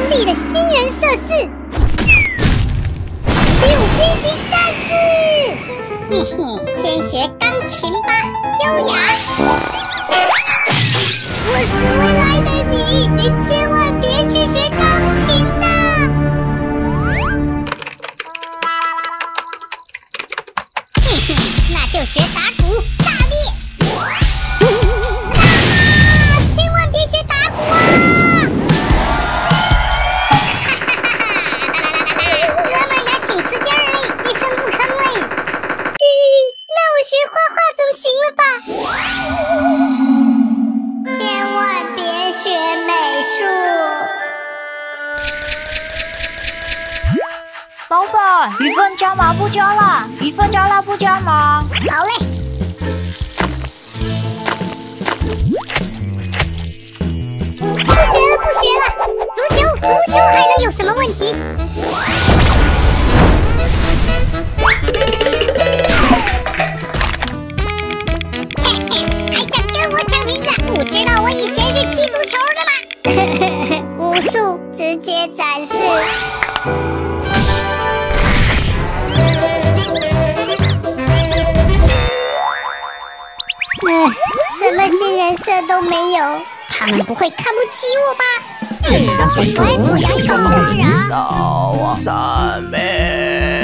当地的新人设是第五变形战士。嘿嘿，先学钢琴吧，优雅。我是未来的你，你千万别去学钢琴呐！嘿嘿，那就学打鼓，炸裂！啊！千万别学打鼓啊！哥们儿俩请辞劲儿嘞，一声不吭嘞。那我学画画总行了吧？千万别学美术。 老板，一份加麻不加辣，一份加辣不加麻。 好嘞。不学了，不学了。足球还能有什么问题？嘿嘿，还想跟我抢名字？不知道我以前是踢足球的吗？武术直接展示。什么新人设都没有，他们不会看不起我吧？让谁来不要走啊！ 三妹。